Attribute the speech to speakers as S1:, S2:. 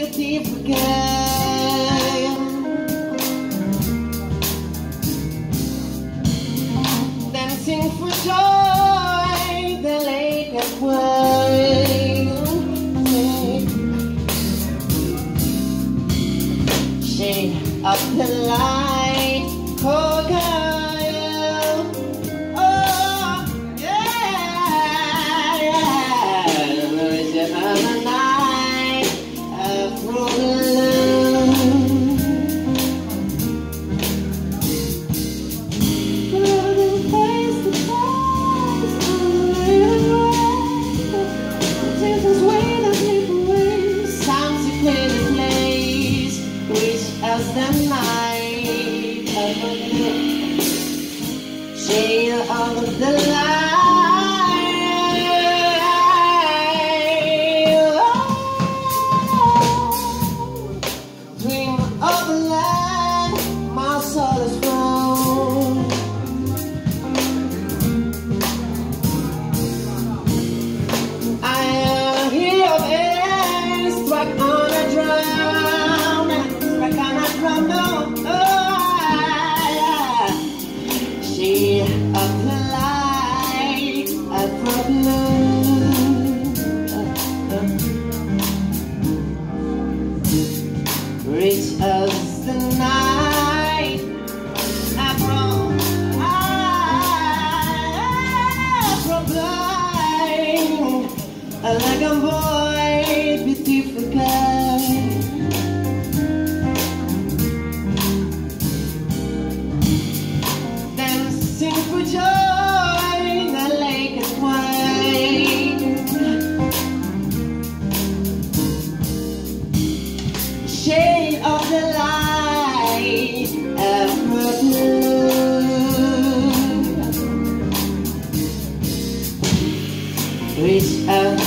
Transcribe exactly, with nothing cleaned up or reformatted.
S1: beautiful girl, dancing for joy, the lake at work. Shade of the light, oh girl, oh yeah, yeah. Worship of the night, Afro balloon. Floating face to face on the river, Jesus way to sleep away. Sounds you play the place, which as the night of the shade of the light. Oh, dream of the land my soul is from. I am here of air, struck on a drum, struck on a drum, no, oh, yeah. Shade of the light, Afro blue, uh, uh. Rich as the night, Afro, Afro blind, like a boy, beautiful girl. Dancing for joy, the lake is white. Shade of the light, Afro blue. Reach out